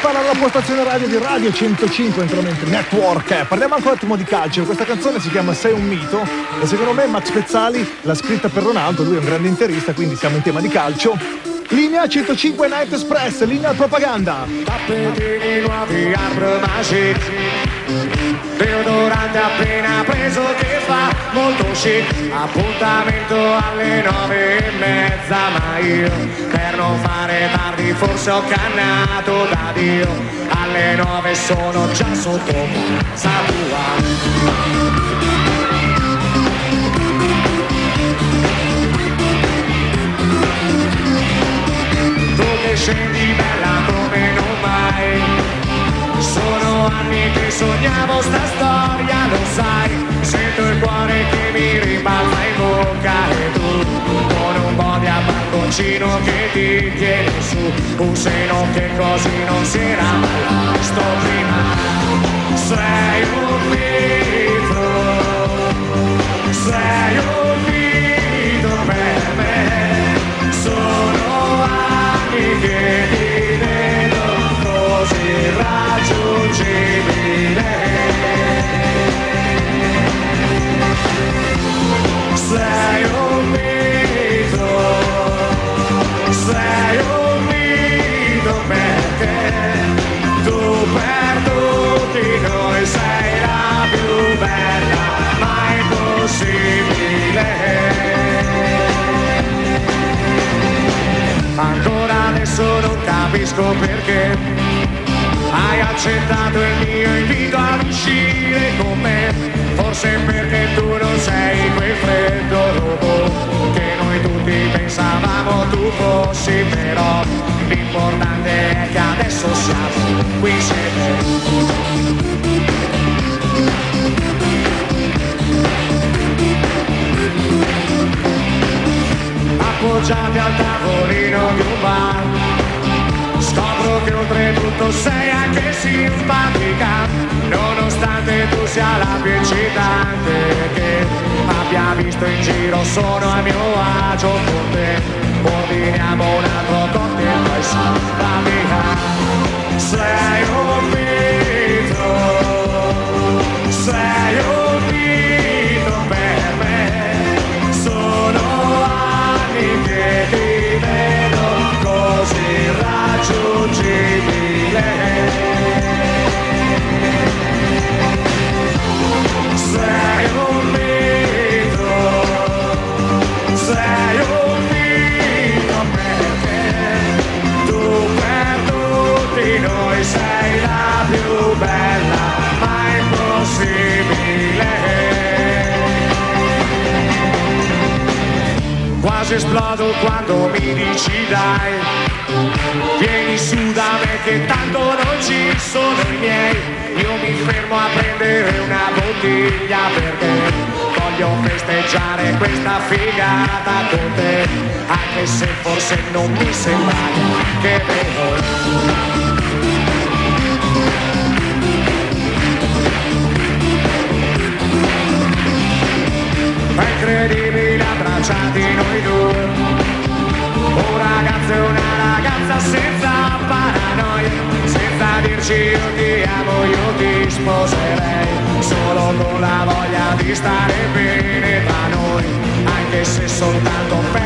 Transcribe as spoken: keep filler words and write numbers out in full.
settimana alla postazione radio di Radio centocinque Entramente Network. Parliamo anche un attimo di calcio. Questa canzone si chiama Sei un mito e secondo me Max Pezzali l'ha scritta per Ronaldo, lui è un grande interista, quindi siamo in tema di calcio. Linea centocinque Night Express, linea propaganda. Tappetini nuovi a Bromaggi, deodorante appena preso che fa molto chic. Appuntamento alle nove e mezza, ma io per non fare tardi forse ho cannato da Dio. Alle nove sono già sotto casa tua. Scendi bella come non mai. Sono anni che sognavo sta storia, lo sai. Sento il cuore che mi rimbalza in bocca e tu con un po' di abbandoncino che ti tieni su un seno che così non si era mai visto prima. Sei un mito, sei un mito per me. Sono anni che ti vedo così raggiungibile. Sei un mito, sei un mito perché tu per tutti noi sei la più bella, ma impossibile. Ancora adesso non capisco perché hai accettato il mio invito ad uscire con me. Forse perché tu non sei quel freddo robot che noi tutti pensavamo tu fossi. Però l'importante è che adesso siamo qui insieme. Appoggiati al tavolino di un bar, scopro che oltretutto sei anche simpatica, nonostante tu sia la più eccitante che abbia visto in giro. Sono a mio agio con te, ordiniamo un altro cocktail poi si va via. Sei un mito, sei un mito per me. Sono anni che ti vedo così raggiungibile. Sei un mito, sei un mito perché tu per tutti noi sei la più bella, ma impossibile. Quasi esplodo quando mi dici dai, vieni su da me che tanto non ci sono i miei. Io mi fermo a prendere una bottiglia perché voglio festeggiare questa figata con te, anche se forse non mi sembra che bevo. È incredibile abbracciati noi due, un ragazzo e una ragazza senza paranoia, senza dirci io ti amo, io ti sposerei, solo con la voglia di stare bene tra noi, anche se soltanto per